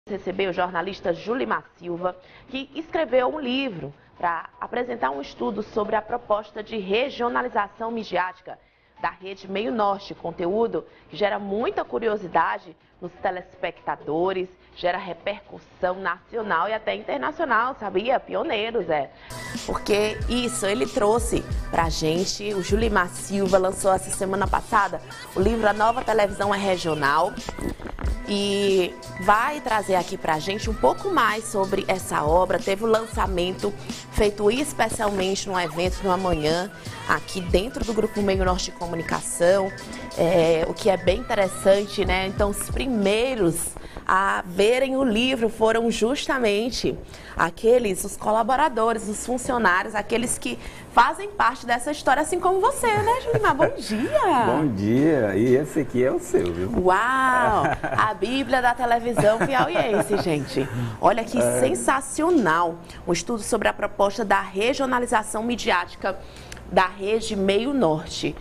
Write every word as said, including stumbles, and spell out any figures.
Recebeu o jornalista Julimar Silva, que escreveu um livro para apresentar um estudo sobre a proposta de regionalização midiática da Rede Meio Norte, conteúdo que gera muita curiosidade nos telespectadores, gera repercussão nacional e até internacional, sabia? Pioneiros, é. Porque isso, ele trouxe pra gente, o Julimar Silva lançou essa semana passada o livro A Nova Televisão é Regional, e vai trazer aqui pra gente um pouco mais sobre essa obra. Teve o lançamento feito especialmente num evento no amanhã, aqui dentro do Grupo Meio Norte de Comunicação, é, o que é bem interessante, né? Então, os primeiros a verem o livro foram justamente aqueles, os colaboradores, os funcionários, aqueles que fazem parte dessa história, assim como você, né, Julimar? Bom dia! Bom dia! E esse aqui é o seu, viu? Uau! A Bíblia da televisão piauiense, gente. Olha que é. sensacional! Um estudo sobre a proposta da regionalização midiática da Rede Meio Norte.